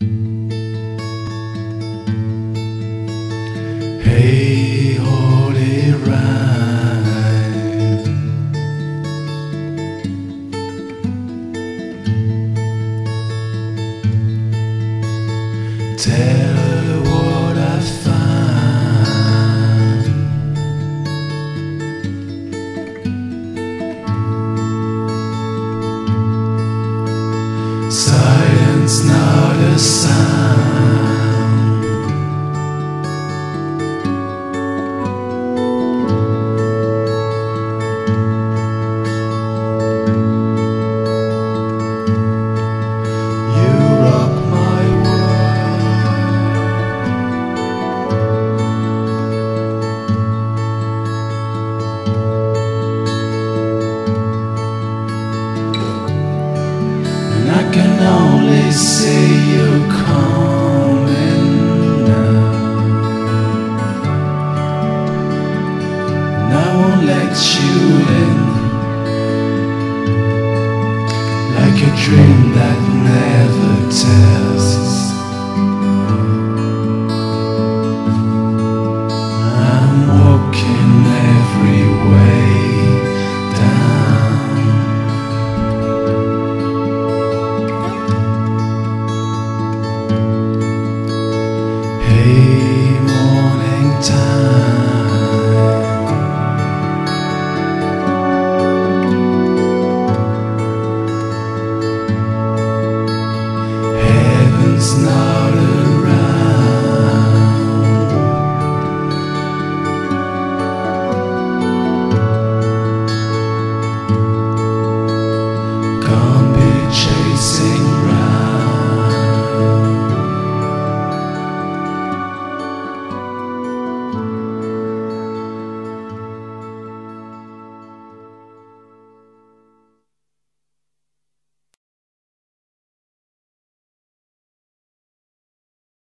Hey, hold it right. Tell her what I find. Silence not a sound. I can only see you coming now, and I won't let you in, like a dream that never tells.